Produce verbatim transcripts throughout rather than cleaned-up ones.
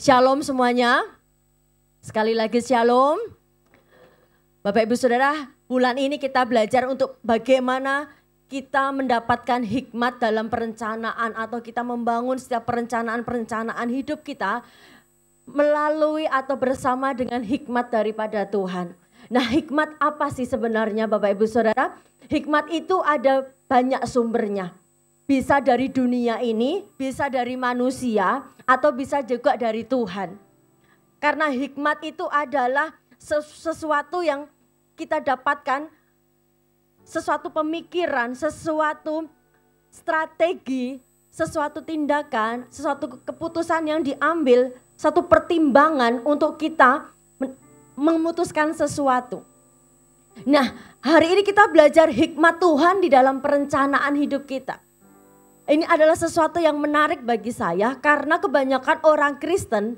Shalom semuanya. Sekali lagi shalom. Bapak Ibu Saudara, bulan ini kita belajar untuk bagaimana kita mendapatkan hikmat dalam perencanaan atau kita membangun setiap perencanaan-perencanaan hidup kita melalui atau bersama dengan hikmat daripada Tuhan. Nah, hikmat apa sih sebenarnya Bapak Ibu Saudara? Hikmat itu ada banyak sumbernya. Bisa dari dunia ini, bisa dari manusia, atau bisa juga dari Tuhan. Karena hikmat itu adalah sesuatu yang kita dapatkan, sesuatu pemikiran, sesuatu strategi, sesuatu tindakan, sesuatu keputusan yang diambil, satu pertimbangan untuk kita memutuskan sesuatu. Nah, hari ini kita belajar hikmat Tuhan di dalam perencanaan hidup kita. Ini adalah sesuatu yang menarik bagi saya karena kebanyakan orang Kristen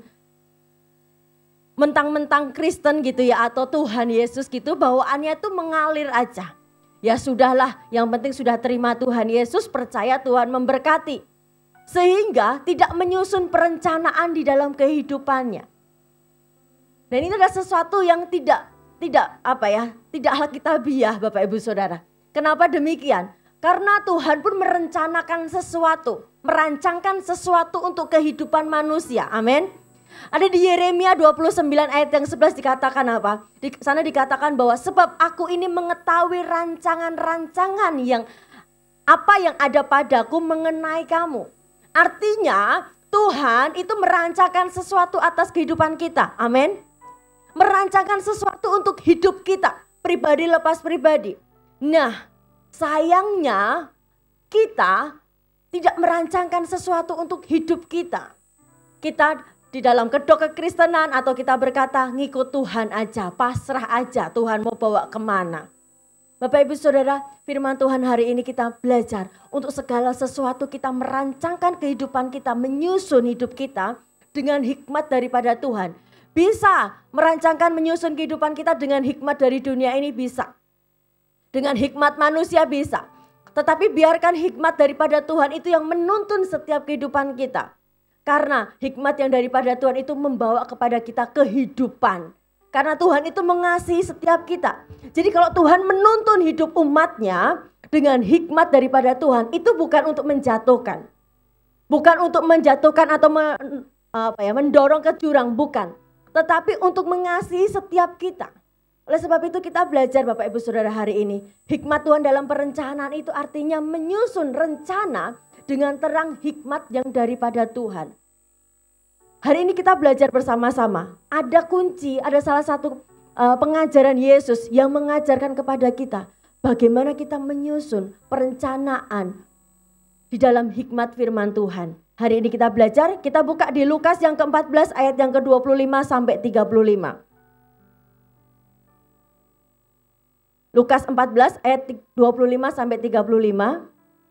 mentang-mentang Kristen gitu ya atau Tuhan Yesus gitu bawaannya itu mengalir aja. Ya sudahlah, yang penting sudah terima Tuhan Yesus, percaya Tuhan memberkati. Sehingga tidak menyusun perencanaan di dalam kehidupannya. Dan ini adalah sesuatu yang tidak tidak apa ya, tidak alkitabiah Bapak Ibu Saudara. Kenapa demikian? Karena Tuhan pun merencanakan sesuatu, merancangkan sesuatu untuk kehidupan manusia. Amin. Ada di Yeremia dua puluh sembilan ayat yang sebelas dikatakan apa? Di sana dikatakan bahwa sebab aku ini mengetahui rancangan-rancangan yang apa yang ada padaku mengenai kamu. Artinya Tuhan itu merancangkan sesuatu atas kehidupan kita. Amin. Merancangkan sesuatu untuk hidup kita, pribadi lepas pribadi. Nah, sayangnya kita tidak merancangkan sesuatu untuk hidup kita. Kita di dalam kedok kekristenan atau kita berkata ngikut Tuhan aja, pasrah aja, Tuhan mau bawa kemana. Bapak Ibu Saudara, firman Tuhan hari ini kita belajar untuk segala sesuatu kita merancangkan kehidupan kita, menyusun hidup kita dengan hikmat daripada Tuhan. Bisa merancangkan menyusun kehidupan kita dengan hikmat dari dunia ini bisa. Dengan hikmat manusia bisa. Tetapi biarkan hikmat daripada Tuhan itu yang menuntun setiap kehidupan kita. Karena hikmat yang daripada Tuhan itu membawa kepada kita kehidupan. Karena Tuhan itu mengasihi setiap kita. Jadi kalau Tuhan menuntun hidup umatnya dengan hikmat daripada Tuhan, itu bukan untuk menjatuhkan. Bukan untuk menjatuhkan atau me, apa ya, mendorong ke jurang, bukan. Tetapi untuk mengasihi setiap kita. Oleh sebab itu kita belajar Bapak Ibu Saudara hari ini. Hikmat Tuhan dalam perencanaan itu artinya menyusun rencana dengan terang hikmat yang daripada Tuhan. Hari ini kita belajar bersama-sama. Ada kunci, ada salah satu uh, pengajaran Yesus yang mengajarkan kepada kita. Bagaimana kita menyusun perencanaan di dalam hikmat firman Tuhan. Hari ini kita belajar, kita buka di Lukas yang keempat belas ayat yang ke dua puluh lima sampai tiga puluh lima. Lukas empat belas ayat dua puluh lima sampai tiga puluh lima.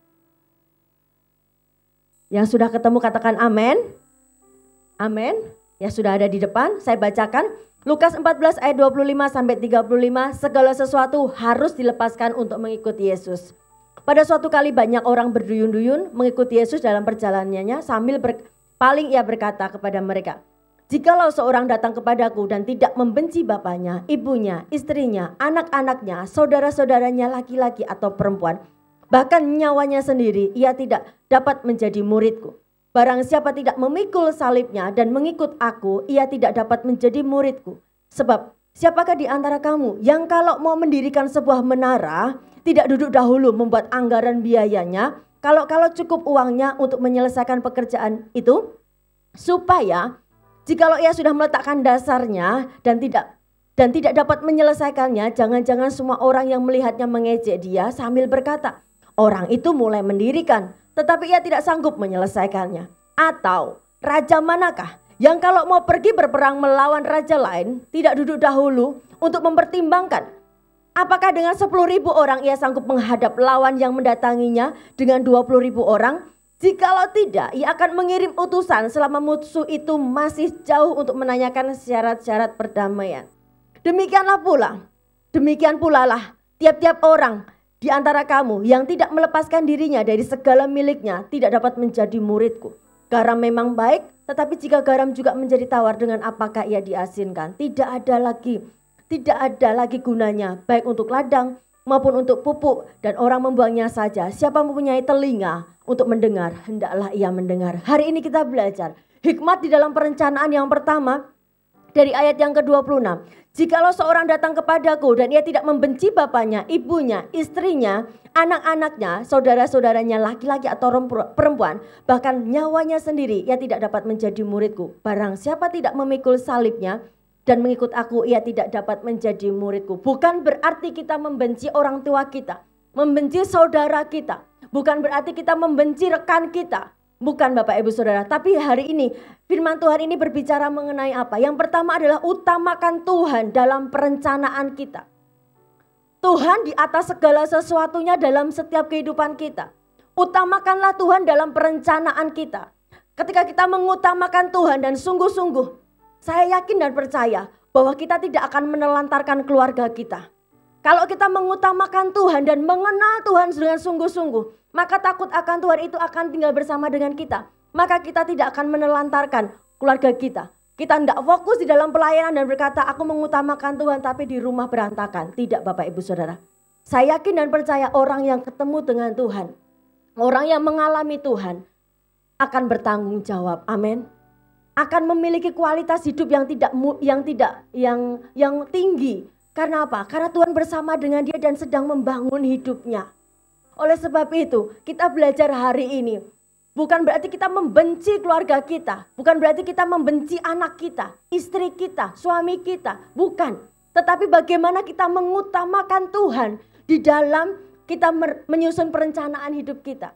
Yang sudah ketemu katakan amin. Amin. Ya sudah ada di depan, saya bacakan. Lukas empat belas ayat dua puluh lima sampai tiga puluh lima. Segala sesuatu harus dilepaskan untuk mengikuti Yesus. Pada suatu kali banyak orang berduyun-duyun mengikuti Yesus dalam perjalanannya sambil berpaling ia berkata kepada mereka, jikalau seorang datang kepadaku dan tidak membenci bapaknya, ibunya, istrinya, anak-anaknya, saudara-saudaranya laki-laki atau perempuan, bahkan nyawanya sendiri, ia tidak dapat menjadi muridku. Barang siapa tidak memikul salibnya dan mengikut aku, ia tidak dapat menjadi muridku. Sebab siapakah di antara kamu yang kalau mau mendirikan sebuah menara, tidak duduk dahulu membuat anggaran biayanya, kalau-kalau cukup uangnya untuk menyelesaikan pekerjaan itu, supaya jikalau ia sudah meletakkan dasarnya dan tidak dan tidak dapat menyelesaikannya, jangan-jangan semua orang yang melihatnya mengejek dia sambil berkata, orang itu mulai mendirikan, tetapi ia tidak sanggup menyelesaikannya. Atau raja manakah yang kalau mau pergi berperang melawan raja lain, tidak duduk dahulu untuk mempertimbangkan, apakah dengan sepuluh ribu orang ia sanggup menghadap lawan yang mendatanginya dengan dua puluh ribu orang? Jikalau tidak, ia akan mengirim utusan selama musuh itu masih jauh untuk menanyakan syarat-syarat perdamaian. Demikianlah pula, demikian pula lah tiap-tiap orang di antara kamu yang tidak melepaskan dirinya dari segala miliknya tidak dapat menjadi muridku. Garam memang baik, tetapi jika garam juga menjadi tawar, dengan apakah ia diasinkan? Tidak ada lagi, tidak ada lagi gunanya, baik untuk ladang maupun untuk pupuk, dan orang membuangnya saja. Siapa mempunyai telinga untuk mendengar, hendaklah ia mendengar. Hari ini kita belajar hikmat di dalam perencanaan yang pertama dari ayat yang ke dua puluh enam. Jikalau seorang datang kepadaku dan ia tidak membenci bapaknya, ibunya, istrinya, anak-anaknya, saudara-saudaranya laki-laki atau perempuan, bahkan nyawanya sendiri, ia tidak dapat menjadi muridku. Barang siapa tidak memikul salibnya dan mengikut aku, ia tidak dapat menjadi muridku. Bukan berarti kita membenci orang tua kita, membenci saudara kita. Bukan berarti kita membenci rekan kita. Bukan Bapak Ibu Saudara, tapi hari ini firman Tuhan ini berbicara mengenai apa? Yang pertama adalah utamakan Tuhan dalam perencanaan kita. Tuhan di atas segala sesuatunya dalam setiap kehidupan kita. Utamakanlah Tuhan dalam perencanaan kita. Ketika kita mengutamakan Tuhan dan sungguh-sungguh, saya yakin dan percaya bahwa kita tidak akan menelantarkan keluarga kita. Kalau kita mengutamakan Tuhan dan mengenal Tuhan dengan sungguh-sungguh, maka takut akan Tuhan itu akan tinggal bersama dengan kita. Maka kita tidak akan menelantarkan keluarga kita. Kita tidak fokus di dalam pelayanan dan berkata aku mengutamakan Tuhan tapi di rumah berantakan. Tidak Bapak Ibu Saudara. Saya yakin dan percaya orang yang ketemu dengan Tuhan, orang yang mengalami Tuhan akan bertanggung jawab. Amin. Akan memiliki kualitas hidup yang tidak yang tidak yang yang tinggi. Karena apa? Karena Tuhan bersama dengan dia dan sedang membangun hidupnya. Oleh sebab itu, kita belajar hari ini. Bukan berarti kita membenci keluarga kita. Bukan berarti kita membenci anak kita, istri kita, suami kita. Bukan. Tetapi bagaimana kita mengutamakan Tuhan di dalam kita menyusun perencanaan hidup kita.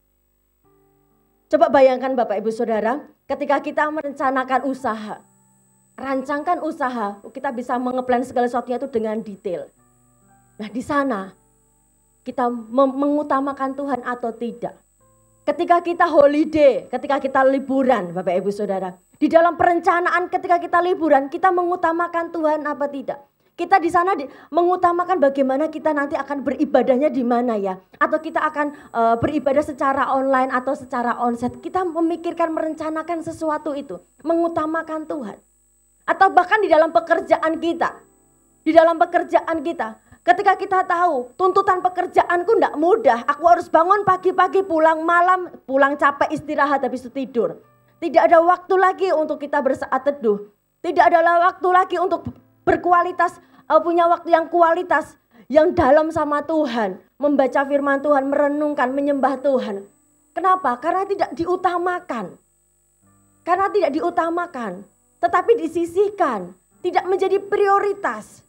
Coba bayangkan Bapak Ibu Saudara, ketika kita merencanakan usaha. Rancangkan usaha, kita bisa mengeplan segala sesuatunya itu dengan detail. Nah di sana kita mengutamakan Tuhan atau tidak. Ketika kita holiday, ketika kita liburan Bapak Ibu Saudara. Di dalam perencanaan ketika kita liburan, kita mengutamakan Tuhan apa tidak. Kita di sana di, mengutamakan bagaimana kita nanti akan beribadahnya di mana ya. Atau kita akan uh, beribadah secara online atau secara onsite. Kita memikirkan, merencanakan sesuatu itu. Mengutamakan Tuhan. Atau bahkan di dalam pekerjaan kita. Di dalam pekerjaan kita. Ketika kita tahu tuntutan pekerjaanku tidak mudah. Aku harus bangun pagi-pagi, pulang malam, pulang capek, istirahat, habis itu tidur. Tidak ada waktu lagi untuk kita bersaat teduh. Tidak ada waktu lagi untuk berkualitas, punya waktu yang kualitas, yang dalam sama Tuhan. Membaca firman Tuhan, merenungkan, menyembah Tuhan. Kenapa? Karena tidak diutamakan. Karena tidak diutamakan. Tetapi disisihkan, tidak menjadi prioritas.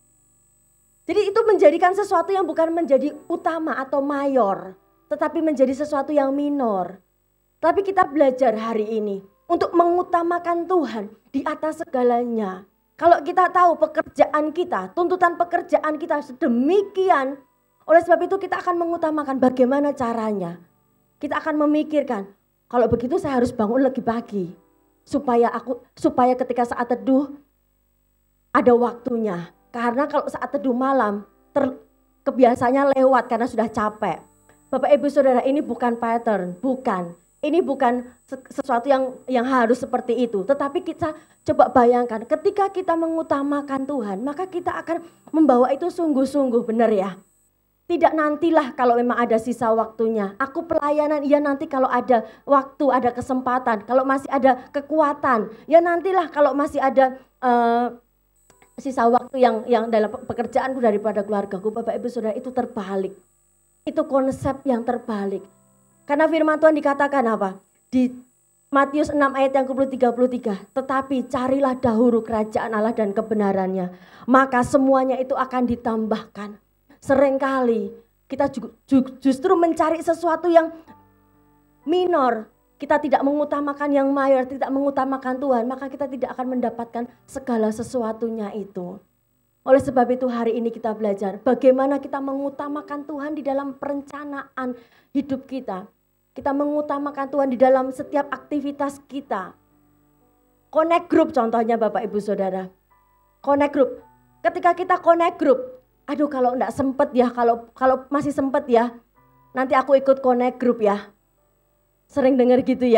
Jadi itu menjadikan sesuatu yang bukan menjadi utama atau mayor, tetapi menjadi sesuatu yang minor. Tapi kita belajar hari ini untuk mengutamakan Tuhan di atas segalanya. Kalau kita tahu pekerjaan kita, tuntutan pekerjaan kita sedemikian, oleh sebab itu kita akan mengutamakan bagaimana caranya. Kita akan memikirkan, kalau begitu saya harus bangun lebih pagi. Supaya aku supaya ketika saat teduh ada waktunya. Karena kalau saat teduh malam ter, kebiasaannya lewat karena sudah capek. Bapak Ibu Saudara, ini bukan pattern, bukan. Ini bukan sesuatu yang yang harus seperti itu. Tetapi kita coba bayangkan ketika kita mengutamakan Tuhan, maka kita akan membawa itu sungguh-sungguh, benar ya. Tidak nantilah kalau memang ada sisa waktunya. Aku pelayanan, ya nanti kalau ada waktu, ada kesempatan. Kalau masih ada kekuatan, ya nantilah kalau masih ada uh, sisa waktu yang yang dalam pekerjaanku daripada keluargaku. Bapak Ibu Saudara, itu terbalik. Itu konsep yang terbalik. Karena firman Tuhan dikatakan apa? Di Matius enam ayat yang ke tiga puluh tiga. Tetapi carilah dahulu kerajaan Allah dan kebenarannya. Maka semuanya itu akan ditambahkan. Seringkali kita justru mencari sesuatu yang minor. Kita tidak mengutamakan yang mayor, tidak mengutamakan Tuhan. Maka kita tidak akan mendapatkan segala sesuatunya itu. Oleh sebab itu hari ini kita belajar bagaimana kita mengutamakan Tuhan di dalam perencanaan hidup kita. Kita mengutamakan Tuhan di dalam setiap aktivitas kita. Connect group contohnya Bapak Ibu Saudara. Connect group. Ketika kita connect group. Aduh kalau enggak sempet ya, kalau kalau masih sempet ya, nanti aku ikut connect group ya. Sering dengar gitu ya.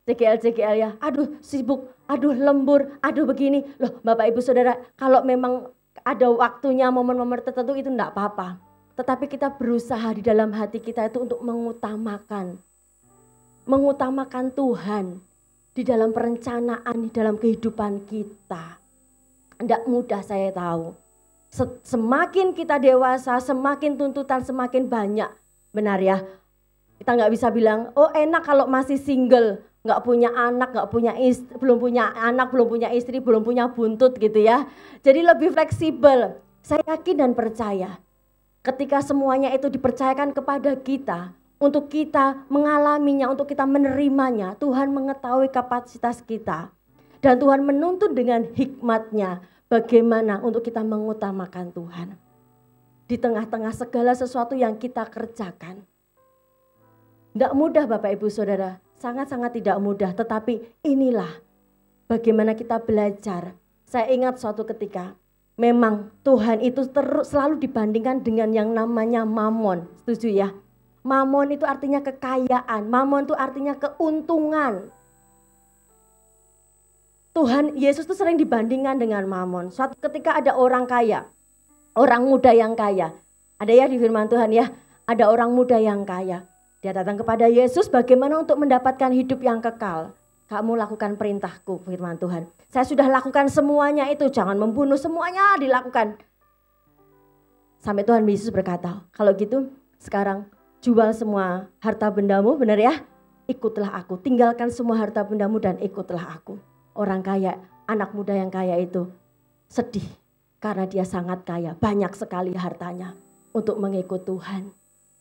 C G L C G L ya, aduh sibuk, aduh lembur, aduh begini. Loh Bapak Ibu Saudara, kalau memang ada waktunya momen-momen tertentu itu enggak apa-apa. Tetapi kita berusaha di dalam hati kita itu untuk mengutamakan. Mengutamakan Tuhan di dalam perencanaan, di dalam kehidupan kita. Enggak mudah saya tahu. Semakin kita dewasa, semakin tuntutan semakin banyak. Benar ya? Kita nggak bisa bilang, oh enak kalau masih single, nggak punya anak, nggak punya istri, belum punya anak, belum punya istri, belum punya buntut gitu ya. Jadi lebih fleksibel. Saya yakin dan percaya, ketika semuanya itu dipercayakan kepada kita, untuk kita mengalaminya, untuk kita menerimanya, Tuhan mengetahui kapasitas kita. Dan Tuhan menuntut dengan hikmat-Nya, bagaimana untuk kita mengutamakan Tuhan. Di tengah-tengah segala sesuatu yang kita kerjakan. Tidak mudah Bapak Ibu Saudara, sangat-sangat tidak mudah. Tetapi inilah bagaimana kita belajar. Saya ingat suatu ketika, memang Tuhan itu terus selalu dibandingkan dengan yang namanya mamon. Setuju ya? Mamon itu artinya kekayaan, mamon itu artinya keuntungan. Tuhan Yesus itu sering dibandingkan dengan mamon. Suatu ketika ada orang kaya, orang muda yang kaya. Ada ya di firman Tuhan ya, ada orang muda yang kaya. Dia datang kepada Yesus, bagaimana untuk mendapatkan hidup yang kekal. Kamu lakukan perintahku, firman Tuhan. Saya sudah lakukan semuanya itu, jangan membunuh, semuanya dilakukan. Sampai Tuhan Yesus berkata, kalau gitu sekarang jual semua harta bendamu, benar ya? Ikutlah aku, tinggalkan semua harta bendamu dan ikutlah aku. Orang kaya, anak muda yang kaya itu sedih karena dia sangat kaya, banyak sekali hartanya untuk mengikut Tuhan.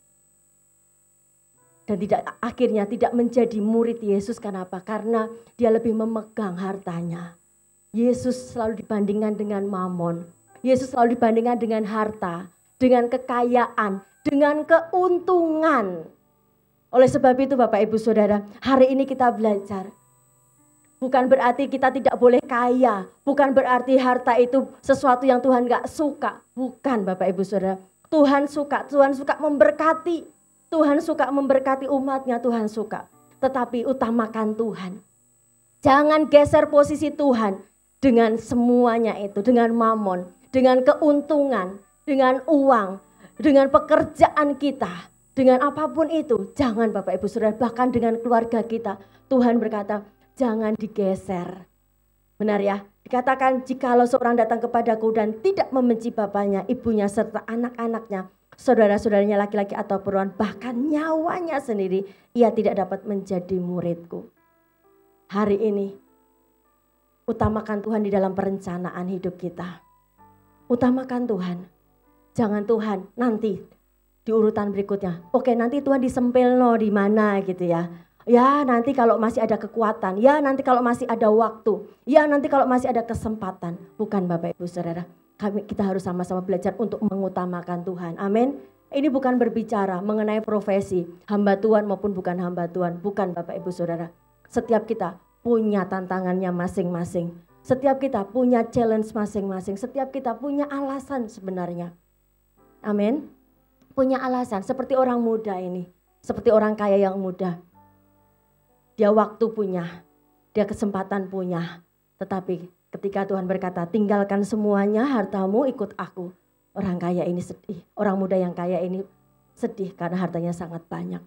Dan tidak akhirnya tidak menjadi murid Yesus. Kenapa? Karena dia lebih memegang hartanya. Yesus selalu dibandingkan dengan mamon. Yesus selalu dibandingkan dengan harta, dengan kekayaan, dengan keuntungan. Oleh sebab itu Bapak Ibu Saudara, hari ini kita belajar. Bukan berarti kita tidak boleh kaya. Bukan berarti harta itu sesuatu yang Tuhan gak suka. Bukan Bapak Ibu Saudara. Tuhan suka, Tuhan suka memberkati. Tuhan suka memberkati umatnya, Tuhan suka. Tetapi utamakan Tuhan. Jangan geser posisi Tuhan dengan semuanya itu, dengan mamon, dengan keuntungan, dengan uang, dengan pekerjaan kita, dengan apapun itu. Jangan Bapak Ibu Saudara, bahkan dengan keluarga kita. Tuhan berkata, jangan digeser. Benar ya? Dikatakan, jikalau seorang datang kepadaku dan tidak membenci bapaknya, ibunya, serta anak-anaknya, saudara-saudaranya laki-laki atau perempuan, bahkan nyawanya sendiri, ia tidak dapat menjadi muridku. Hari ini, utamakan Tuhan di dalam perencanaan hidup kita. Utamakan Tuhan. Jangan Tuhan nanti di urutan berikutnya. Oke, nanti Tuhan disempilno di mana gitu ya. Ya nanti kalau masih ada kekuatan, ya nanti kalau masih ada waktu, ya nanti kalau masih ada kesempatan. Bukan Bapak Ibu Saudara. Kami, kita harus sama-sama belajar untuk mengutamakan Tuhan. Amin. Ini bukan berbicara mengenai profesi, hamba Tuhan maupun bukan hamba Tuhan. Bukan Bapak Ibu Saudara. Setiap kita punya tantangannya masing-masing. Setiap kita punya challenge masing-masing. Setiap kita punya alasan sebenarnya. Amin. Punya alasan seperti orang muda ini. Seperti orang kaya yang muda. Dia waktu punya. Dia kesempatan punya. Tetapi ketika Tuhan berkata, tinggalkan semuanya hartamu, ikut aku. Orang kaya ini sedih. Orang muda yang kaya ini sedih karena hartanya sangat banyak.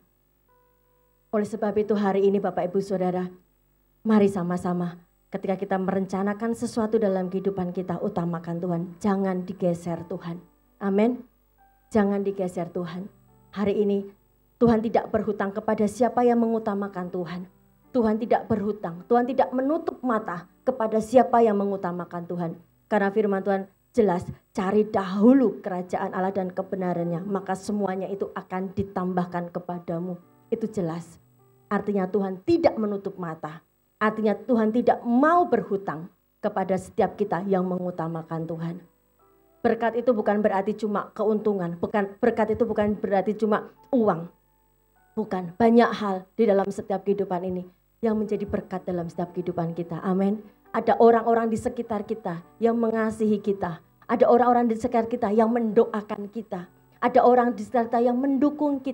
Oleh sebab itu hari ini Bapak Ibu Saudara, mari sama-sama ketika kita merencanakan sesuatu dalam kehidupan kita, utamakan Tuhan. Jangan digeser Tuhan. Amin. Jangan digeser Tuhan. Hari ini Tuhan tidak berhutang kepada siapa yang mengutamakan Tuhan. Tuhan tidak berhutang. Tuhan tidak menutup mata kepada siapa yang mengutamakan Tuhan. Karena firman Tuhan jelas, cari dahulu kerajaan Allah dan kebenarannya, maka semuanya itu akan ditambahkan kepadamu. Itu jelas. Artinya Tuhan tidak menutup mata. Artinya Tuhan tidak mau berhutang kepada setiap kita yang mengutamakan Tuhan. Berkat itu bukan berarti cuma keuntungan. Bukan, berkat itu bukan berarti cuma uang. Bukan, banyak hal di dalam setiap kehidupan ini yang menjadi berkat dalam setiap kehidupan kita. Amin. Ada orang-orang di sekitar kita yang mengasihi kita. Ada orang-orang di sekitar kita yang mendoakan kita. Ada orang di sekitar kita yang mendukung kita.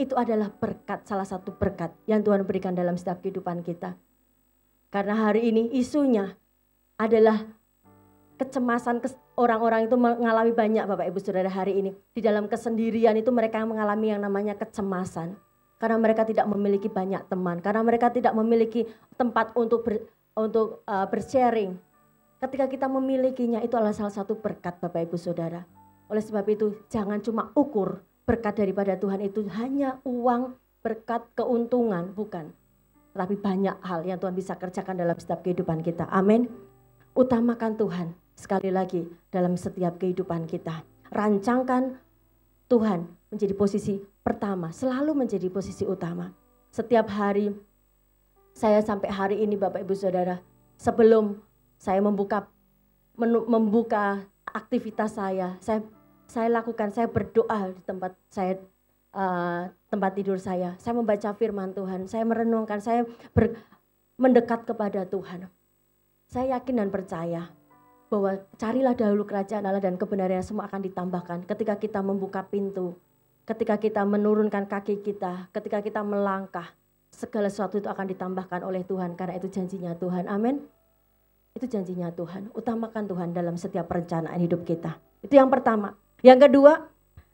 Itu adalah berkat, salah satu berkat yang Tuhan berikan dalam setiap kehidupan kita. Karena hari ini isunya adalah kecemasan, orang-orang itu mengalami banyak Bapak Ibu Saudara hari ini. Di dalam kesendirian itu mereka mengalami yang namanya kecemasan. Karena mereka tidak memiliki banyak teman, karena mereka tidak memiliki tempat untuk ber, untuk uh, bersharing. Ketika kita memilikinya itu adalah salah satu berkat Bapak Ibu Saudara. Oleh sebab itu jangan cuma ukur berkat daripada Tuhan itu hanya uang, berkat, keuntungan, bukan. Tapi banyak hal yang Tuhan bisa kerjakan dalam setiap kehidupan kita. Amin. Utamakan Tuhan sekali lagi dalam setiap kehidupan kita. Rancangkan Tuhan menjadi posisi pertama, selalu menjadi posisi utama. Setiap hari, saya sampai hari ini Bapak Ibu Saudara, sebelum saya membuka menu, membuka aktivitas saya, saya saya lakukan, saya berdoa di tempat saya uh, tempat tidur saya. Saya membaca firman Tuhan, saya merenungkan, saya ber, mendekat kepada Tuhan. Saya yakin dan percaya bahwa carilah dahulu kerajaan Allah dan kebenarannya, semua akan ditambahkan. Ketika kita membuka pintu, ketika kita menurunkan kaki kita, ketika kita melangkah, segala sesuatu itu akan ditambahkan oleh Tuhan. Karena itu janjinya Tuhan, amin. Itu janjinya Tuhan, utamakan Tuhan dalam setiap perencanaan hidup kita. Itu yang pertama. Yang kedua,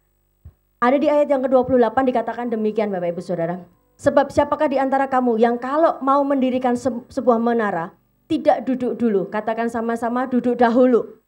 ada di ayat yang ke dua puluh delapan dikatakan demikian Bapak Ibu Saudara. Sebab siapakah di antara kamu yang kalau mau mendirikan sebuah menara, tidak duduk dulu, katakan sama-sama duduk dahulu.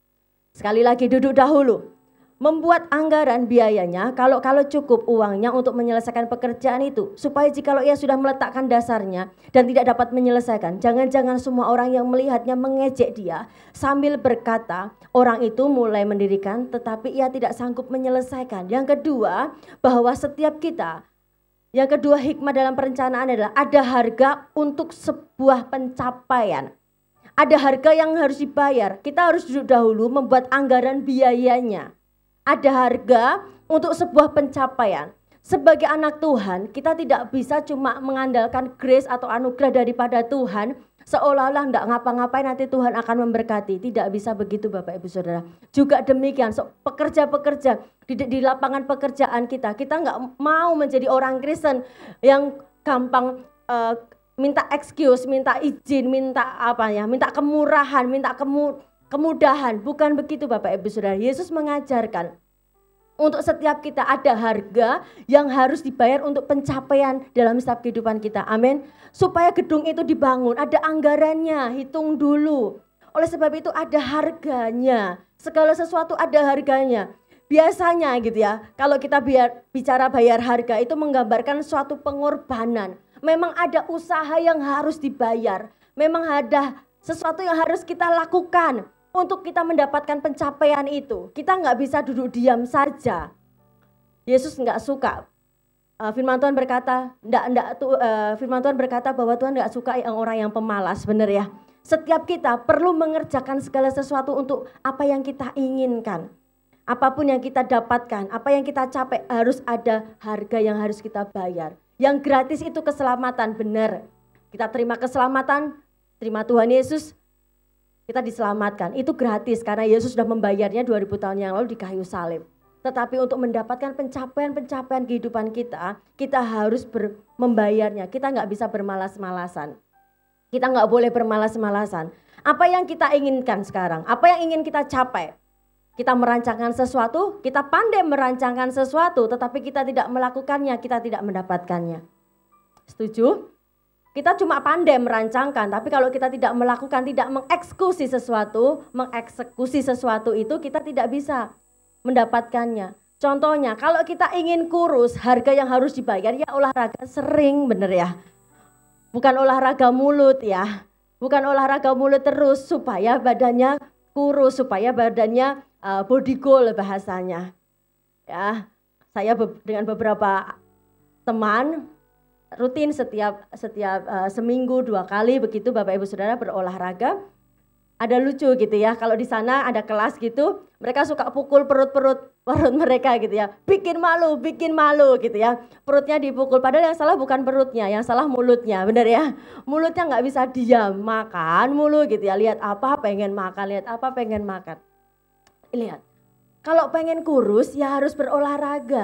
Sekali lagi duduk dahulu. Membuat anggaran biayanya kalau-kalau cukup uangnya untuk menyelesaikan pekerjaan itu. Supaya jikalau ia sudah meletakkan dasarnya dan tidak dapat menyelesaikan. Jangan-jangan semua orang yang melihatnya mengejek dia sambil berkata orang itu mulai mendirikan tetapi ia tidak sanggup menyelesaikan. Yang kedua, bahwa setiap kita, yang kedua hikmah dalam perencanaan adalah ada harga untuk sebuah pencapaian. Ada harga yang harus dibayar. Kita harus duduk dahulu membuat anggaran biayanya. Ada harga untuk sebuah pencapaian. Sebagai anak Tuhan, kita tidak bisa cuma mengandalkan grace atau anugerah daripada Tuhan, seolah-olah enggak ngapa-ngapain nanti Tuhan akan memberkati. Tidak bisa begitu Bapak Ibu Saudara. Juga demikian, so, pekerja-pekerja di, di lapangan pekerjaan kita, kita enggak mau menjadi orang Kristen yang gampang uh, minta excuse, minta izin, minta apa ya, minta kemurahan, minta kemu kemudahan. Bukan begitu Bapak Ibu Saudara. Yesus mengajarkan untuk setiap kita ada harga yang harus dibayar untuk pencapaian dalam setiap kehidupan kita. Amin. Supaya gedung itu dibangun, ada anggarannya, hitung dulu. Oleh sebab itu ada harganya. Segala sesuatu ada harganya. Biasanya gitu ya, kalau kita biar, bicara bayar harga itu menggambarkan suatu pengorbanan. Memang ada usaha yang harus dibayar. Memang ada sesuatu yang harus kita lakukan untuk kita mendapatkan pencapaian itu. Kita nggak bisa duduk diam saja. Yesus nggak suka. Uh, firman Tuhan berkata, enggak, enggak, uh, firman Tuhan berkata bahwa Tuhan nggak suka yang orang yang pemalas, benar ya. Setiap kita perlu mengerjakan segala sesuatu untuk apa yang kita inginkan. Apapun yang kita dapatkan, apa yang kita capai, harus ada harga yang harus kita bayar. Yang gratis itu keselamatan, benar. Kita terima keselamatan, terima Tuhan Yesus, kita diselamatkan. Itu gratis karena Yesus sudah membayarnya dua ribu tahun yang lalu di kayu salib. Tetapi untuk mendapatkan pencapaian-pencapaian kehidupan kita, kita harus ber, membayarnya. Kita nggak bisa bermalas-malasan. Kita nggak boleh bermalas-malasan. Apa yang kita inginkan sekarang? Apa yang ingin kita capai? Kita merancangkan sesuatu, kita pandai merancangkan sesuatu, tetapi kita tidak melakukannya, kita tidak mendapatkannya. Setuju? Kita cuma pandai merancangkan, tapi kalau kita tidak melakukan, tidak mengeksekusi sesuatu, mengeksekusi sesuatu itu kita tidak bisa mendapatkannya. Contohnya, kalau kita ingin kurus, harga yang harus dibayar ya olahraga sering, bener ya. Bukan olahraga mulut ya, bukan olahraga mulut terus supaya badannya kurus, supaya badannya uh, body goal bahasanya. Ya, saya be dengan beberapa teman rutin setiap setiap uh, seminggu dua kali begitu Bapak Ibu Saudara berolahraga. Ada lucu gitu ya, kalau di sana ada kelas gitu, mereka suka pukul perut-perut perut mereka gitu ya, bikin malu, bikin malu gitu ya, perutnya dipukul. Padahal yang salah bukan perutnya, yang salah mulutnya, benar ya. Mulutnya nggak bisa diam, makan mulu gitu ya, lihat apa pengen makan, lihat apa pengen makan. Lihat, kalau pengen kurus ya harus berolahraga.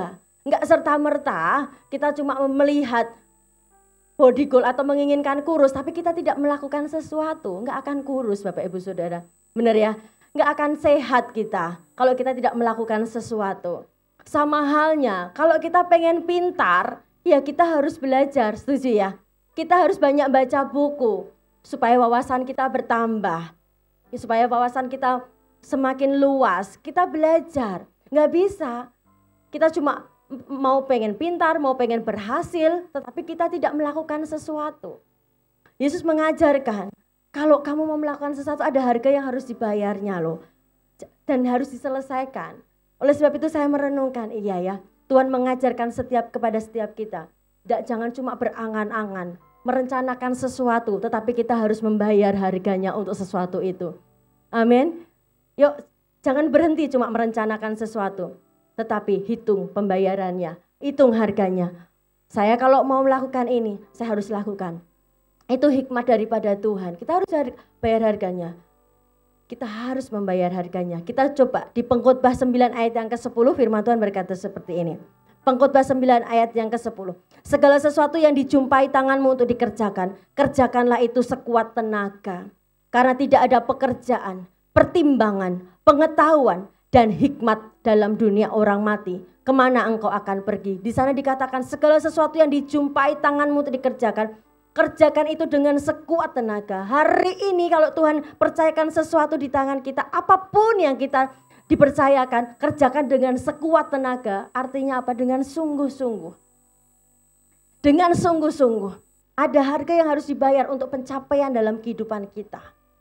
Enggak serta-merta kita cuma melihat body goal atau menginginkan kurus, tapi kita tidak melakukan sesuatu, enggak akan kurus Bapak Ibu Saudara. Benar ya? Enggak akan sehat kita kalau kita tidak melakukan sesuatu. Sama halnya kalau kita pengen pintar, ya kita harus belajar, setuju ya? Kita harus banyak baca buku supaya wawasan kita bertambah. Ya, supaya wawasan kita semakin luas, kita belajar. Enggak bisa kita cuma mau pengen pintar, mau pengen berhasil, tetapi kita tidak melakukan sesuatu. Yesus mengajarkan, kalau kamu mau melakukan sesuatu ada harga yang harus dibayarnya loh. Dan harus diselesaikan. Oleh sebab itu saya merenungkan, iya ya, Tuhan mengajarkan setiap kepada setiap kita. Tidak, jangan cuma berangan-angan, merencanakan sesuatu, tetapi kita harus membayar harganya untuk sesuatu itu. Amin. Yuk, jangan berhenti cuma merencanakan sesuatu. Tetapi hitung pembayarannya, hitung harganya. Saya kalau mau melakukan ini, saya harus lakukan. Itu hikmat daripada Tuhan. Kita harus bayar harganya. Kita harus membayar harganya. Kita coba di Pengkhotbah sembilan ayat yang kesepuluh, firman Tuhan berkata seperti ini. Pengkhotbah sembilan ayat yang kesepuluh. Segala sesuatu yang dijumpai tanganmu untuk dikerjakan, kerjakanlah itu sekuat tenaga. Karena tidak ada pekerjaan, pertimbangan, pengetahuan, dan hikmat dalam dunia orang mati. Kemana engkau akan pergi? Di sana dikatakan segala sesuatu yang dijumpai tanganmu untuk dikerjakan, kerjakan itu dengan sekuat tenaga. Hari ini kalau Tuhan percayakan sesuatu di tangan kita, apapun yang kita dipercayakan, kerjakan dengan sekuat tenaga. Artinya apa? Dengan sungguh-sungguh. Dengan sungguh-sungguh. Ada harga yang harus dibayar untuk pencapaian dalam kehidupan kita.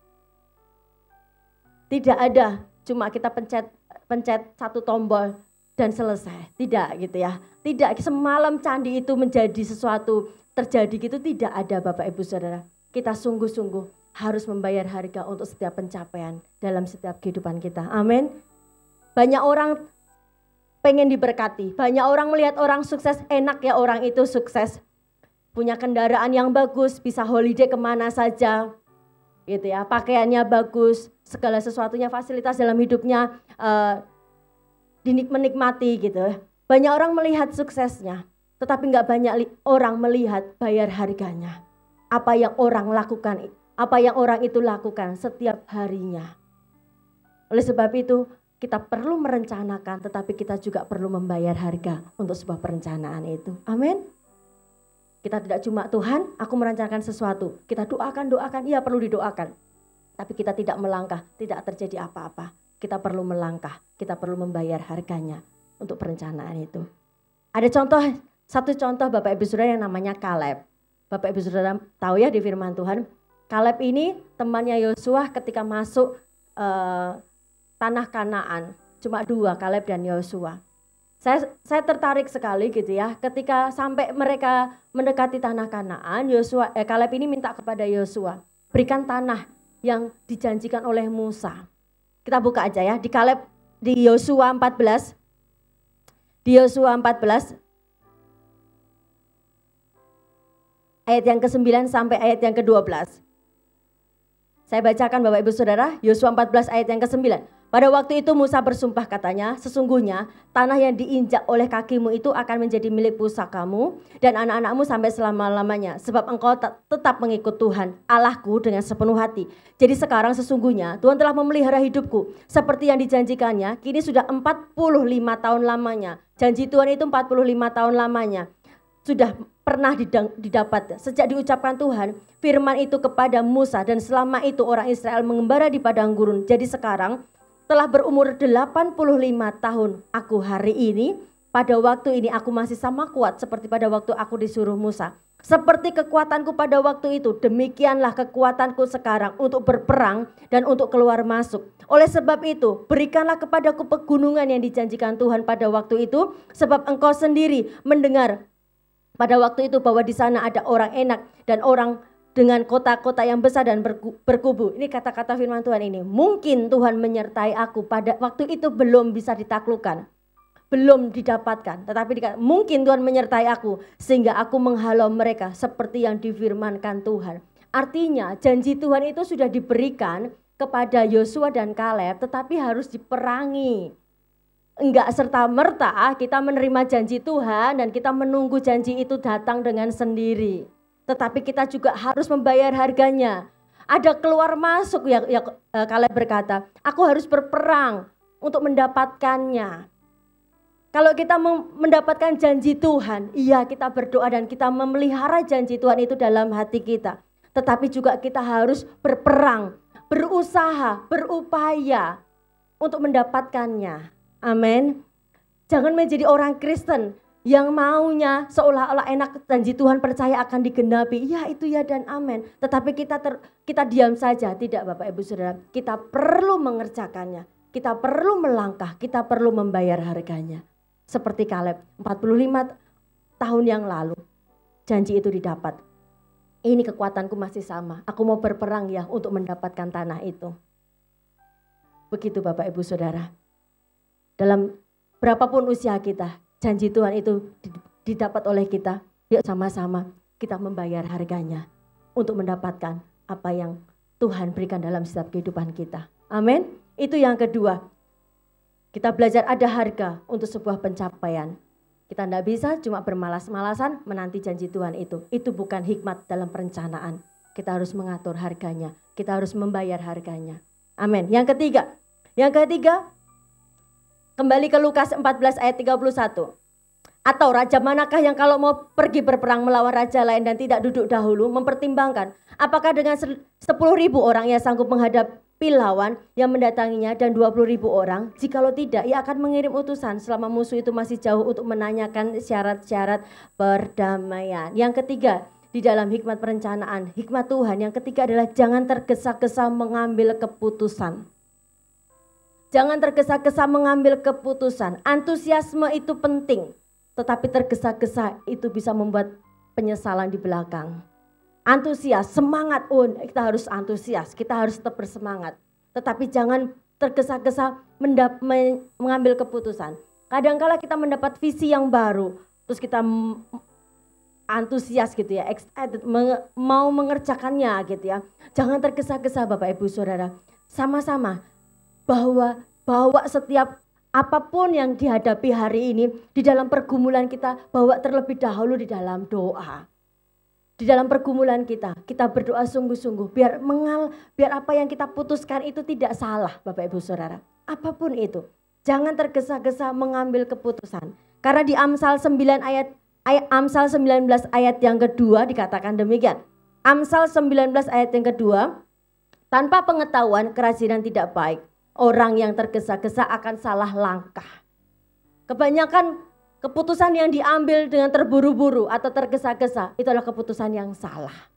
Tidak ada cuma kita pencet pencet satu tombol dan selesai. Tidak gitu ya. Tidak semalam candi itu menjadi sesuatu terjadi gitu, tidak ada Bapak Ibu Saudara. Kita sungguh-sungguh harus membayar harga untuk setiap pencapaian dalam setiap kehidupan kita. Amin. Banyak orang pengen diberkati. Banyak orang melihat orang sukses, enak ya orang itu sukses. Punya kendaraan yang bagus, bisa holiday kemana saja. Gitu ya, pakaiannya bagus, segala sesuatunya fasilitas dalam hidupnya uh, dinikmati gitu. Banyak orang melihat suksesnya, tetapi nggak banyak orang melihat bayar harganya. Apa yang orang lakukan, apa yang orang itu lakukan setiap harinya. Oleh sebab itu kita perlu merencanakan, tetapi kita juga perlu membayar harga untuk sebuah perencanaan itu. Amin. Kita tidak cuma Tuhan, aku merencanakan sesuatu. Kita doakan, doakan, iya perlu didoakan. Tapi kita tidak melangkah, tidak terjadi apa-apa. Kita perlu melangkah, kita perlu membayar harganya untuk perencanaan itu. Ada contoh, satu contoh Bapak Ibu Saudara yang namanya Kaleb. Bapak Ibu Saudara tahu ya di firman Tuhan, Kaleb ini temannya Yosua ketika masuk uh, tanah Kanaan. Cuma dua, Kaleb dan Yosua. Saya, saya tertarik sekali gitu ya, ketika sampai mereka mendekati tanah Kanaan, Yosua, eh, Kaleb ini minta kepada Yosua, berikan tanah yang dijanjikan oleh Musa. Kita buka aja ya, di Kaleb, di Yosua empat belas, di Yosua empat belas, ayat yang kesembilan sampai ayat yang kedua belas. Saya bacakan Bapak Ibu Saudara, Yosua empat belas ayat yang kesembilan. Pada waktu itu Musa bersumpah katanya, sesungguhnya tanah yang diinjak oleh kakimu itu akan menjadi milik pusakamu dan anak-anakmu sampai selama-lamanya. Sebab engkau tetap mengikut Tuhan Allahku dengan sepenuh hati. Jadi sekarang sesungguhnya Tuhan telah memelihara hidupku seperti yang dijanjikannya. Kini sudah empat puluh lima tahun lamanya. Janji Tuhan itu empat puluh lima tahun lamanya. Sudah pernah didapat sejak diucapkan Tuhan firman itu kepada Musa, dan selama itu orang Israel mengembara di padang gurun. Jadi sekarang telah berumur delapan puluh lima tahun aku hari ini, pada waktu ini aku masih sama kuat seperti pada waktu aku disuruh Musa. Seperti kekuatanku pada waktu itu, demikianlah kekuatanku sekarang untuk berperang dan untuk keluar masuk. Oleh sebab itu, berikanlah kepadaku pegunungan yang dijanjikan Tuhan pada waktu itu, sebab engkau sendiri mendengar pada waktu itu bahwa di sana ada orang enak dan orang dengan kota-kota yang besar dan berkubu. Ini kata-kata firman Tuhan ini. Mungkin Tuhan menyertai aku pada waktu itu belum bisa ditaklukkan. Belum didapatkan. Tetapi dikata, mungkin Tuhan menyertai aku sehingga aku menghalau mereka seperti yang difirmankan Tuhan. Artinya janji Tuhan itu sudah diberikan kepada Yosua dan Kaleb, tetapi harus diperangi. enggak serta-merta kita menerima janji Tuhan dan kita menunggu janji itu datang dengan sendiri. Tetapi kita juga harus membayar harganya. Ada keluar masuk ya, ya Kaleb berkata, aku harus berperang untuk mendapatkannya. Kalau kita mendapatkan janji Tuhan, iya kita berdoa dan kita memelihara janji Tuhan itu dalam hati kita. Tetapi juga kita harus berperang, berusaha, berupaya untuk mendapatkannya. Amin. Jangan menjadi orang Kristen yang maunya seolah-olah enak janji Tuhan percaya akan digenapi. Ya itu ya dan amin. Tetapi kita ter, kita diam saja. Tidak Bapak Ibu Saudara. Kita perlu mengerjakannya. Kita perlu melangkah. Kita perlu membayar harganya. Seperti Kaleb empat puluh lima tahun yang lalu. Janji itu didapat. Ini kekuatanku masih sama. Aku mau berperang ya untuk mendapatkan tanah itu. Begitu Bapak Ibu Saudara. Dalam berapapun usia kita, janji Tuhan itu didapat oleh kita. Yuk sama-sama kita membayar harganya untuk mendapatkan apa yang Tuhan berikan dalam setiap kehidupan kita. Amin. Itu yang kedua. Kita belajar ada harga untuk sebuah pencapaian. Kita tidak bisa cuma bermalas-malasan menanti janji Tuhan itu. Itu bukan hikmat dalam perencanaan. Kita harus mengatur harganya. Kita harus membayar harganya. Amin. Yang ketiga. Yang ketiga, kembali ke Lukas empat belas ayat tiga puluh satu. Atau raja manakah yang kalau mau pergi berperang melawan raja lain dan tidak duduk dahulu mempertimbangkan apakah dengan sepuluh ribu orang ia sanggup menghadapi lawan yang mendatanginya dan dua puluh ribu orang. Jikalau tidak, ia akan mengirim utusan selama musuh itu masih jauh untuk menanyakan syarat-syarat perdamaian. Yang ketiga, di dalam hikmat perencanaan, hikmat Tuhan. Yang ketiga adalah jangan tergesa-gesa mengambil keputusan. Jangan tergesa-gesa mengambil keputusan. Antusiasme itu penting, tetapi tergesa-gesa itu bisa membuat penyesalan di belakang. Antusias, semangat, oh kita harus antusias, kita harus tetap bersemangat. Tetapi jangan tergesa-gesa mendap, men, mengambil keputusan. Kadang-kala kita mendapat visi yang baru, terus kita antusias gitu ya, excited, mau mengerjakannya gitu ya. Jangan tergesa-gesa Bapak Ibu Saudara. Sama-sama bahwa bawa setiap apapun yang dihadapi hari ini di dalam pergumulan kita, bawa terlebih dahulu di dalam doa. Di dalam pergumulan kita, kita berdoa sungguh-sungguh biar mengal, biar apa yang kita putuskan itu tidak salah Bapak Ibu Saudara. Apapun itu, jangan tergesa-gesa mengambil keputusan. Karena di Amsal sembilan ayat, ayat Amsal sembilan belas ayat yang kedua dikatakan demikian. Amsal sembilan belas ayat yang kedua, tanpa pengetahuan kerajinan tidak baik. Orang yang tergesa-gesa akan salah langkah. Kebanyakan keputusan yang diambil dengan terburu-buru atau tergesa-gesa itu adalah keputusan yang salah.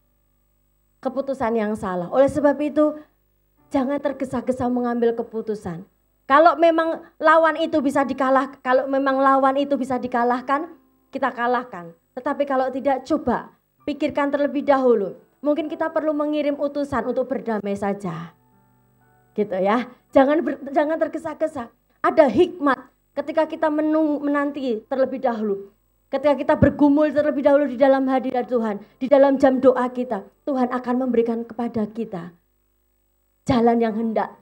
Keputusan yang salah. Oleh sebab itu jangan tergesa-gesa mengambil keputusan. Kalau memang lawan itu bisa dikalahkan, kalau memang lawan itu bisa dikalahkan, kita kalahkan. Tetapi kalau tidak, coba pikirkan terlebih dahulu. Mungkin kita perlu mengirim utusan untuk berdamai saja. Gitu ya. Jangan ber, jangan tergesa-gesa. Ada hikmat ketika kita menung, menanti terlebih dahulu. Ketika kita bergumul terlebih dahulu di dalam hadirat Tuhan, di dalam jam doa kita, Tuhan akan memberikan kepada kita jalan yang hendak.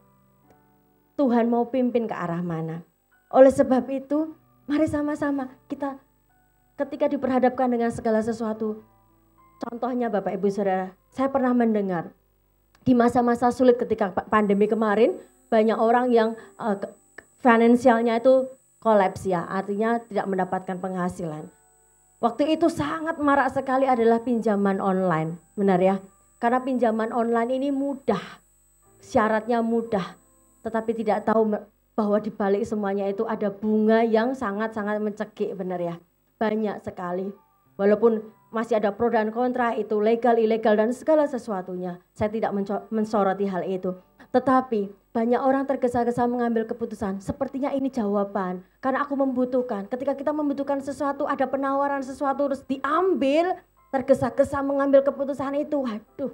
Tuhan mau pimpin ke arah mana. Oleh sebab itu, mari sama-sama kita ketika diperhadapkan dengan segala sesuatu. Contohnya Bapak Ibu Saudara, saya pernah mendengar di masa-masa sulit ketika pandemi kemarin, banyak orang yang uh, finansialnya itu kolaps ya, artinya tidak mendapatkan penghasilan. Waktu itu sangat marak sekali adalah pinjaman online, benar ya? Karena pinjaman online ini mudah, syaratnya mudah, tetapi tidak tahu bahwa di balik semuanya itu ada bunga yang sangat-sangat mencekik, benar ya? Banyak sekali, walaupun masih ada pro dan kontra, itu legal, ilegal dan segala sesuatunya. Saya tidak mensoroti hal itu, tetapi banyak orang tergesa-gesa mengambil keputusan, sepertinya ini jawaban, karena aku membutuhkan. Ketika kita membutuhkan sesuatu, ada penawaran sesuatu terus diambil, tergesa-gesa mengambil keputusan itu. Waduh,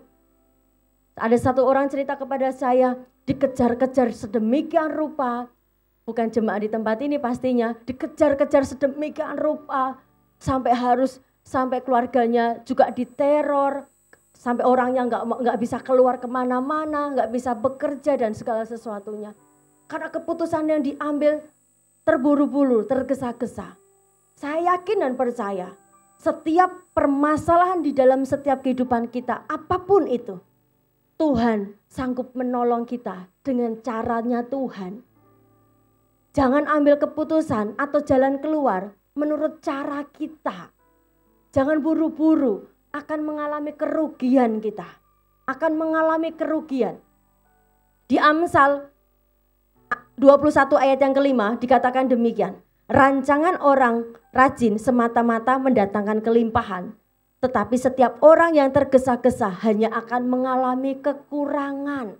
ada satu orang cerita kepada saya, dikejar-kejar sedemikian rupa, bukan jemaat di tempat ini pastinya, dikejar-kejar sedemikian rupa, sampai harus, sampai keluarganya juga diteror, sampai orang yang nggak nggak bisa keluar kemana-mana, nggak bisa bekerja dan segala sesuatunya. Karena keputusan yang diambil terburu-buru, tergesa-gesa. Saya yakin dan percaya setiap permasalahan di dalam setiap kehidupan kita, apapun itu, Tuhan sanggup menolong kita dengan caranya Tuhan. Jangan ambil keputusan atau jalan keluar menurut cara kita. Jangan buru-buru, akan mengalami kerugian kita. Akan mengalami kerugian. Di Amsal dua puluh satu ayat yang kelima dikatakan demikian. Rancangan orang rajin semata-mata mendatangkan kelimpahan. Tetapi setiap orang yang tergesa-gesa hanya akan mengalami kekurangan.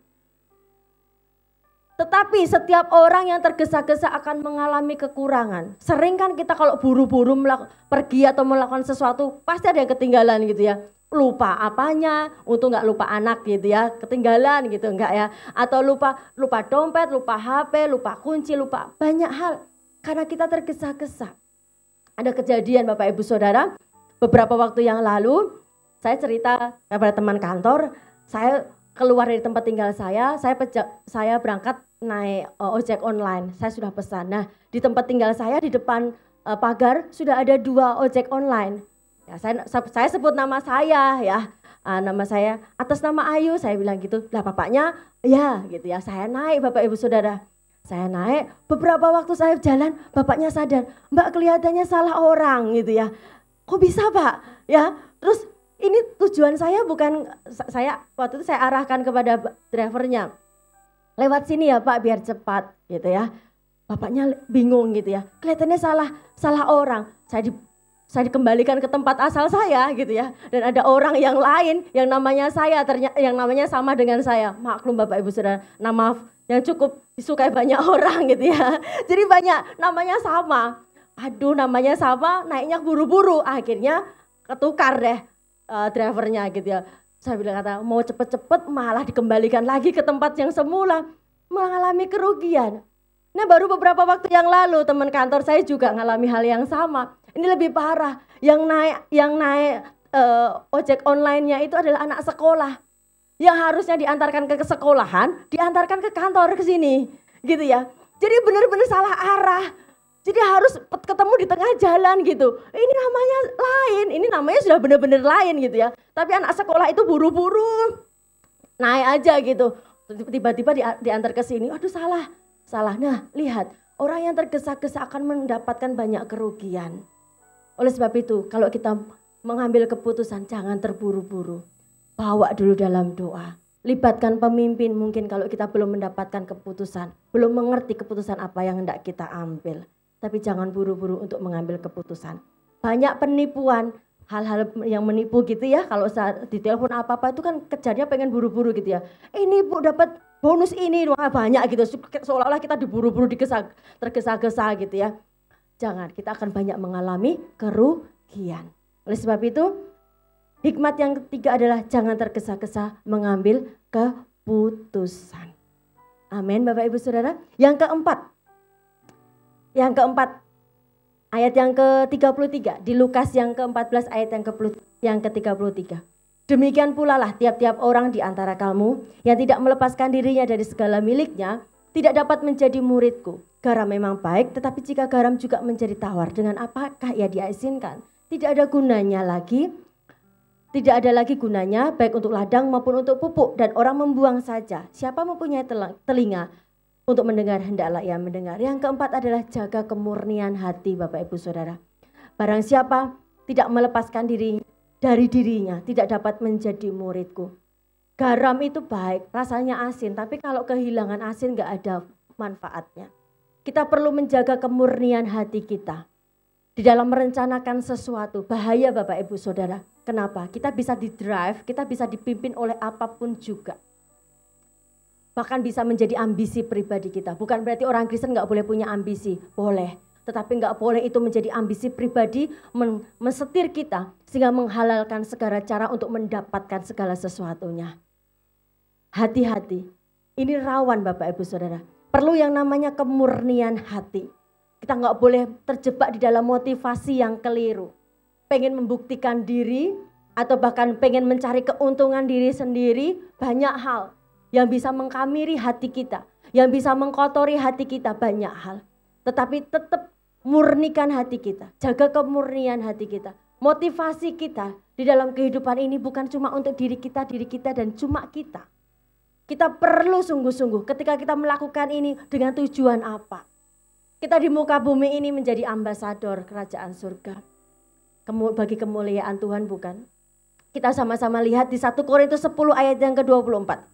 Tetapi setiap orang yang tergesa-gesa akan mengalami kekurangan. Sering kan kita kalau buru-buru pergi atau melakukan sesuatu pasti ada yang ketinggalan gitu ya. Lupa apanya, untung nggak lupa anak gitu ya, ketinggalan gitu enggak ya. Atau lupa lupa dompet, lupa H P, lupa kunci, lupa banyak hal. Karena kita tergesa-gesa. Ada kejadian Bapak Ibu Saudara, beberapa waktu yang lalu saya cerita kepada teman kantor, saya keluar dari tempat tinggal saya, saya peja, saya berangkat naik uh, ojek online, saya sudah pesan. Nah di tempat tinggal saya di depan uh, pagar sudah ada dua ojek online. Ya, saya, saya sebut nama saya ya, uh, nama saya atas nama Ayu, saya bilang gitu. Lah bapaknya ya gitu ya, saya naik Bapak Ibu Saudara. Saya naik, beberapa waktu saya jalan, bapaknya sadar, Mbak kelihatannya salah orang gitu ya. Kok bisa Pak? Ya, terus ini tujuan saya bukan, saya waktu itu saya arahkan kepada drivernya. Lewat sini ya Pak biar cepat gitu ya. Bapaknya bingung gitu ya, kelihatannya salah salah orang. Saya di, saya dikembalikan ke tempat asal saya gitu ya. Dan ada orang yang lain yang namanya saya, ternyata yang namanya sama dengan saya. Maklum Bapak Ibu Saudara, nama yang cukup disukai banyak orang gitu ya. Jadi banyak namanya sama. Aduh namanya sama, naiknya buru-buru. Akhirnya ketukar deh uh, drivernya gitu ya. Saya bilang kata mau cepet-cepet malah dikembalikan lagi ke tempat yang semula. Mengalami kerugian. Nah baru beberapa waktu yang lalu teman kantor saya juga mengalami hal yang sama. Ini lebih parah. Yang naik yang naik uh, ojek online-nya itu adalah anak sekolah. Yang harusnya diantarkan ke sekolahan, diantarkan ke kantor ke sini, gitu ya. Jadi benar-benar salah arah. Jadi harus ketemu di tengah jalan gitu. Ini namanya lain, ini namanya sudah benar-benar lain gitu ya. Tapi anak sekolah itu buru-buru naik aja gitu. Tiba-tiba diantar ke sini, aduh salah, salah. Nah lihat, orang yang tergesa-gesa akan mendapatkan banyak kerugian. Oleh sebab itu, kalau kita mengambil keputusan jangan terburu-buru. Bawa dulu dalam doa. Libatkan pemimpin mungkin kalau kita belum mendapatkan keputusan. Belum mengerti keputusan apa yang hendak kita ambil. Tapi jangan buru-buru untuk mengambil keputusan. Banyak penipuan, hal-hal yang menipu gitu ya. Kalau saat ditelepon apa-apa itu kan kejarnya pengen buru-buru gitu ya. Ini Bu dapat bonus ini, wah banyak gitu. Seolah-olah kita diburu-buru, digesa, tergesa-gesa gitu ya. Jangan, kita akan banyak mengalami kerugian. Oleh sebab itu, hikmat yang ketiga adalah jangan tergesa-gesa mengambil keputusan. Amin Bapak Ibu Saudara. Yang keempat, yang keempat ayat yang ke tiga puluh tiga di Lukas yang ke empat belas ayat yang ke yang ke tiga puluh tiga. Demikian pula lah tiap-tiap orang di antara kamu yang tidak melepaskan dirinya dari segala miliknya tidak dapat menjadi muridku. Garam memang baik, tetapi jika garam juga menjadi tawar, dengan apakah ia diasinkan? Tidak ada gunanya lagi. Tidak ada lagi gunanya baik untuk ladang maupun untuk pupuk dan orang membuang saja. Siapa mempunyai telinga untuk mendengar hendaklah ia mendengar. Yang keempat adalah jaga kemurnian hati Bapak Ibu Saudara. Barang siapa tidak melepaskan diri dari dirinya tidak dapat menjadi muridku. Garam itu baik, rasanya asin, tapi kalau kehilangan asin gak ada manfaatnya. Kita perlu menjaga kemurnian hati kita. Di dalam merencanakan sesuatu, bahaya Bapak Ibu Saudara. Kenapa? Kita bisa di-drive, kita bisa dipimpin oleh apapun juga. Bahkan bisa menjadi ambisi pribadi kita. Bukan berarti orang Kristen gak boleh punya ambisi, boleh. Tetapi gak boleh itu menjadi ambisi pribadi, mensetir kita. Sehingga menghalalkan segala cara untuk mendapatkan segala sesuatunya. Hati-hati, ini rawan Bapak Ibu Saudara. Perlu yang namanya kemurnian hati. Kita nggak boleh terjebak di dalam motivasi yang keliru. Pengen membuktikan diri atau bahkan pengen mencari keuntungan diri sendiri, banyak hal yang bisa mengkamiri hati kita, yang bisa mengkotori hati kita, banyak hal. Tetapi tetap murnikan hati kita, jaga kemurnian hati kita. Motivasi kita di dalam kehidupan ini bukan cuma untuk diri kita, diri kita dan cuma kita. Kita perlu sungguh-sungguh ketika kita melakukan ini dengan tujuan apa? Kita di muka bumi ini menjadi ambasador kerajaan surga. Bagi kemuliaan Tuhan bukan? Kita sama-sama lihat di satu Korintus sepuluh ayat yang ke dua puluh empat.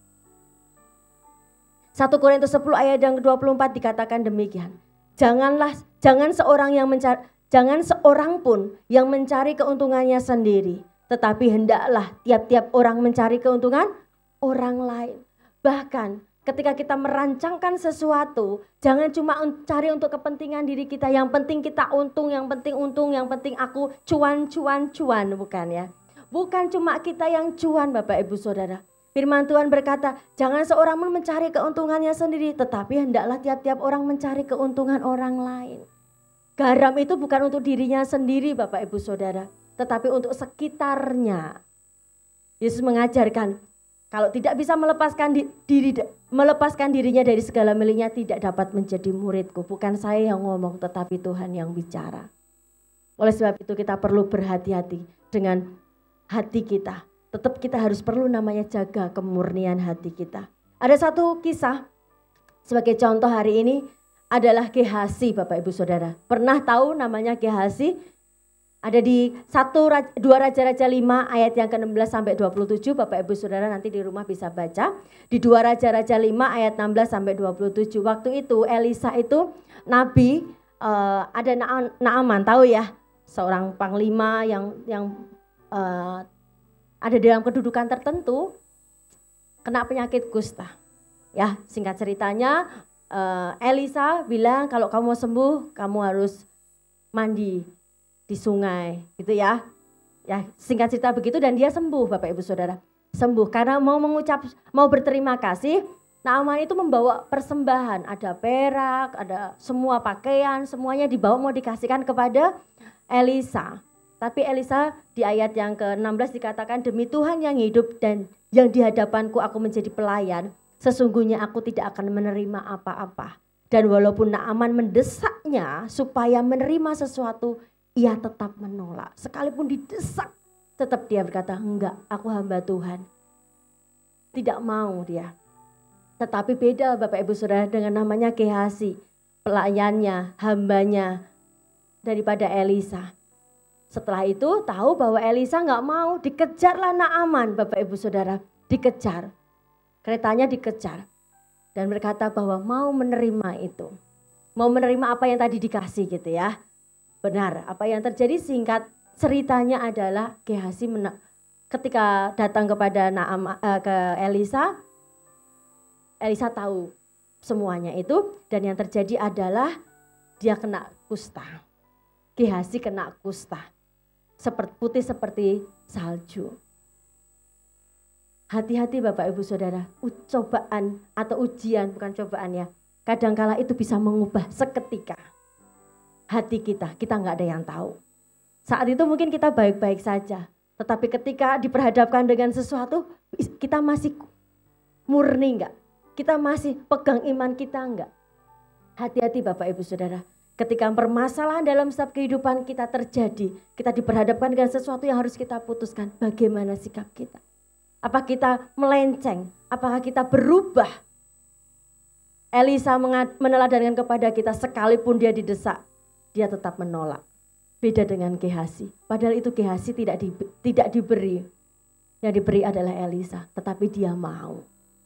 satu Korintus sepuluh ayat yang ke dua puluh empat dikatakan demikian. Janganlah jangan seorang yang mencari jangan seorang pun yang mencari keuntungannya sendiri, tetapi hendaklah tiap-tiap orang mencari keuntungan orang lain. Bahkan ketika kita merancangkan sesuatu, jangan cuma cari untuk kepentingan diri kita, yang penting kita untung, yang penting untung, yang penting aku cuan cuan cuan, bukan ya. Bukan cuma kita yang cuan Bapak Ibu Saudara. Firman Tuhan berkata, jangan seorang pun mencari keuntungannya sendiri, tetapi hendaklah tiap-tiap orang mencari keuntungan orang lain. Garam itu bukan untuk dirinya sendiri Bapak Ibu Saudara, tetapi untuk sekitarnya. Yesus mengajarkan, kalau tidak bisa melepaskan diri, melepaskan dirinya dari segala miliknya, tidak dapat menjadi muridku. Bukan saya yang ngomong, tetapi Tuhan yang bicara. Oleh sebab itu kita perlu berhati-hati dengan hati kita. Tetap kita harus perlu namanya jaga kemurnian hati kita. Ada satu kisah sebagai contoh hari ini adalah Gehazi Bapak Ibu Saudara. Pernah tahu namanya Gehazi? Ada di satu dua Raja-Raja lima ayat yang ke enam belas sampai dua puluh tujuh. Bapak Ibu Saudara nanti di rumah bisa baca. Di dua Raja-Raja lima ayat enam belas sampai dua puluh tujuh. Waktu itu Elisa itu nabi, uh, ada Na- Naaman, tahu ya? Seorang panglima yang yang uh, ada dalam kedudukan tertentu, kena penyakit kusta. Ya, singkat ceritanya, uh, Elisa bilang kalau kamu mau sembuh, kamu harus mandi di sungai, gitu ya. Ya, singkat cerita begitu dan dia sembuh, Bapak Ibu Saudara. Sembuh karena mau mengucap, mau berterima kasih. Naaman itu membawa persembahan, ada perak, ada semua pakaian, semuanya dibawa mau dikasihkan kepada Elisa. Tapi Elisa di ayat yang ke enam belas dikatakan, demi Tuhan yang hidup dan yang di hadapanku aku menjadi pelayan, sesungguhnya aku tidak akan menerima apa-apa. Dan walaupun Naaman mendesaknya supaya menerima sesuatu, ia tetap menolak. Sekalipun didesak, tetap dia berkata, enggak, aku hamba Tuhan. Tidak mau dia. Tetapi beda Bapak Ibu Saudara dengan namanya Gehazi, pelayannya, hambanya daripada Elisa. Setelah itu tahu bahwa Elisa nggak mau, dikejarlah Naaman Bapak Ibu Saudara, dikejar. Keretanya dikejar dan berkata bahwa mau menerima itu. Mau menerima apa yang tadi dikasih gitu ya. Benar, apa yang terjadi singkat ceritanya adalah Gehazi mena- ketika datang kepada Naaman, eh, ke Elisa, Elisa tahu semuanya itu dan yang terjadi adalah dia kena kusta. Gehazi kena kusta. Seperti putih seperti salju. Hati-hati Bapak Ibu Saudara, cobaan atau ujian, bukan cobaan ya, kadangkala itu bisa mengubah seketika hati kita, kita nggak ada yang tahu. Saat itu mungkin kita baik-baik saja, tetapi ketika diperhadapkan dengan sesuatu, kita masih murni nggak? Kita masih pegang iman kita nggak? Hati-hati Bapak Ibu Saudara. Ketika permasalahan dalam setiap kehidupan kita terjadi, kita diperhadapkan dengan sesuatu yang harus kita putuskan. Bagaimana sikap kita? Apa kita melenceng? Apakah kita berubah? Elisa meneladankan kepada kita sekalipun dia didesak, dia tetap menolak. Beda dengan Gehazi. Padahal itu Gehazi tidak di, tidak diberi. Yang diberi adalah Elisa, tetapi dia mau.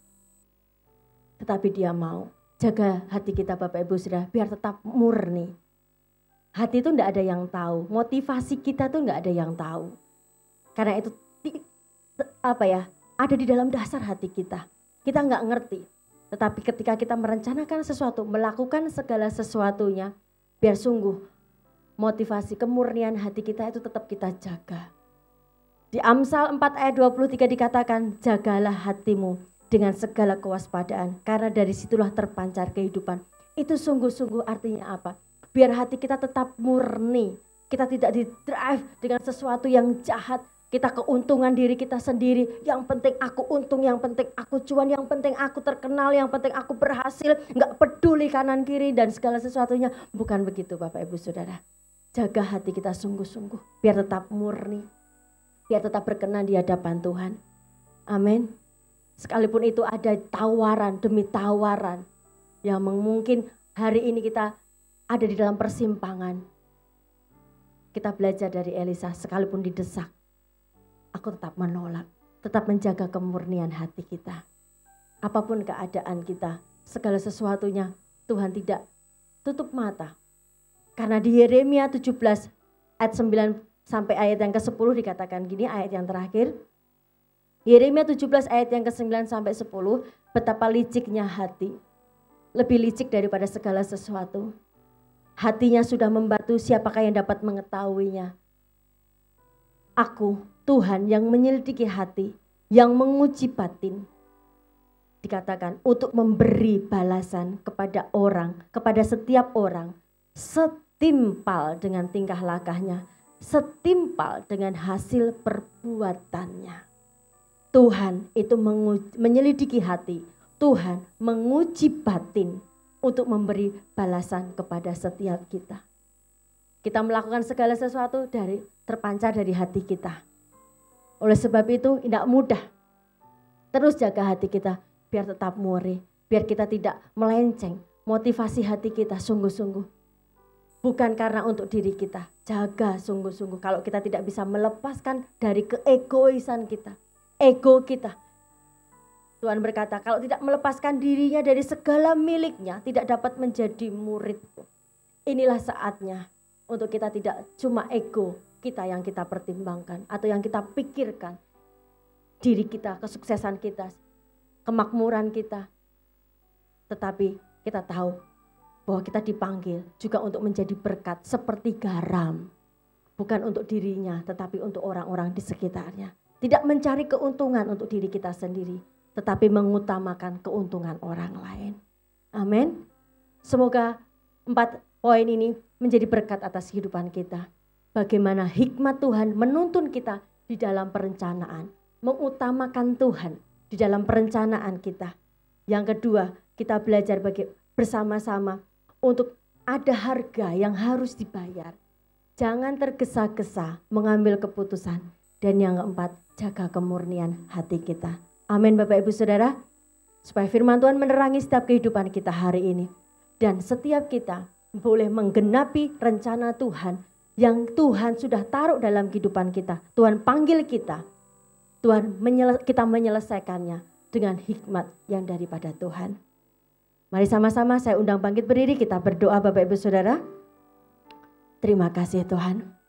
Tetapi dia mau. Jaga hati kita Bapak Ibu Saudara biar tetap murni. Hati itu enggak ada yang tahu, motivasi kita tuh enggak ada yang tahu. Karena itu apa ya, ada di dalam dasar hati kita. Kita enggak ngerti. Tetapi ketika kita merencanakan sesuatu, melakukan segala sesuatunya, biar sungguh motivasi kemurnian hati kita itu tetap kita jaga. Di Amsal empat ayat dua puluh tiga dikatakan, jagalah hatimu dengan segala kewaspadaan, karena dari situlah terpancar kehidupan. Itu sungguh-sungguh artinya apa? Biar hati kita tetap murni, kita tidak didrive dengan sesuatu yang jahat, Kita keuntungan diri kita sendiri, yang penting aku untung, yang penting aku cuan, yang penting aku terkenal, yang penting aku berhasil, nggak peduli kanan kiri dan segala sesuatunya. Bukan begitu Bapak Ibu Saudara. Jaga hati kita sungguh-sungguh, biar tetap murni, biar tetap berkenan di hadapan Tuhan. Amin. Sekalipun itu ada tawaran demi tawaran, yang mungkin hari ini kita ada di dalam persimpangan. Kita belajar dari Elisa, sekalipun didesak, aku tetap menolak, tetap menjaga kemurnian hati kita. Apapun keadaan kita, segala sesuatunya Tuhan tidak tutup mata. Karena di Yeremia tujuh belas ayat sembilan sampai ayat yang ke sepuluh dikatakan gini, ayat yang terakhir. Yeremia tujuh belas ayat yang ke sembilan sampai sepuluh, betapa liciknya hati, lebih licik daripada segala sesuatu. Hatinya sudah membatu, siapakah yang dapat mengetahuinya? Aku, Tuhan yang menyelidiki hati, yang menguji batin. Dikatakan untuk memberi balasan kepada orang, kepada setiap orang, setimpal dengan tingkah lakunya, setimpal dengan hasil perbuatannya. Tuhan itu menguji, menyelidiki hati, Tuhan menguji batin untuk memberi balasan kepada setiap kita. Kita melakukan segala sesuatu dari terpancar dari hati kita. Oleh sebab itu tidak mudah. Terus jaga hati kita biar tetap murni, biar kita tidak melenceng. Motivasi hati kita sungguh-sungguh. Bukan karena untuk diri kita, jaga sungguh-sungguh. Kalau kita tidak bisa melepaskan dari keegoisan kita, ego kita. Tuhan berkata, kalau tidak melepaskan dirinya dari segala miliknya, tidak dapat menjadi muridku. Inilah saatnya untuk kita tidak cuma ego kita yang kita pertimbangkan atau yang kita pikirkan. Diri kita, kesuksesan kita, kemakmuran kita. Tetapi kita tahu bahwa kita dipanggil juga untuk menjadi berkat seperti garam. Bukan untuk dirinya, tetapi untuk orang-orang di sekitarnya. Tidak mencari keuntungan untuk diri kita sendiri, tetapi mengutamakan keuntungan orang lain. Amin. Semoga empat poin ini menjadi berkat atas kehidupan kita. Bagaimana hikmat Tuhan menuntun kita di dalam perencanaan. Mengutamakan Tuhan di dalam perencanaan kita. Yang kedua, kita belajar bagi, bersama-sama untuk ada harga yang harus dibayar. Jangan tergesa-gesa mengambil keputusan. Dan yang keempat, jaga kemurnian hati kita. Amin Bapak Ibu Saudara. Supaya firman Tuhan menerangi setiap kehidupan kita hari ini. Dan setiap kita boleh menggenapi rencana Tuhan yang Tuhan sudah taruh dalam kehidupan kita. Tuhan panggil kita. Tuhan menyele- kita menyelesaikannya dengan hikmat yang daripada Tuhan. Mari sama-sama saya undang bangkit berdiri, kita berdoa Bapak Ibu Saudara. Terima kasih Tuhan.